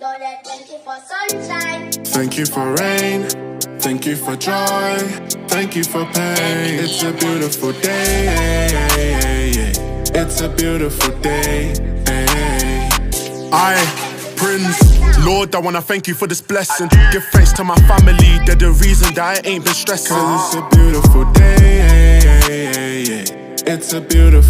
Lord, I thank you for sunshine. Thank you for rain. Thank you for joy. Thank you for pain. It's a beautiful day. It's a beautiful day. Prince, Lord, I wanna thank you for this blessing. Give thanks to my family, they're the reason that I ain't been stressing. 'Cause it's a beautiful day. It's a beautiful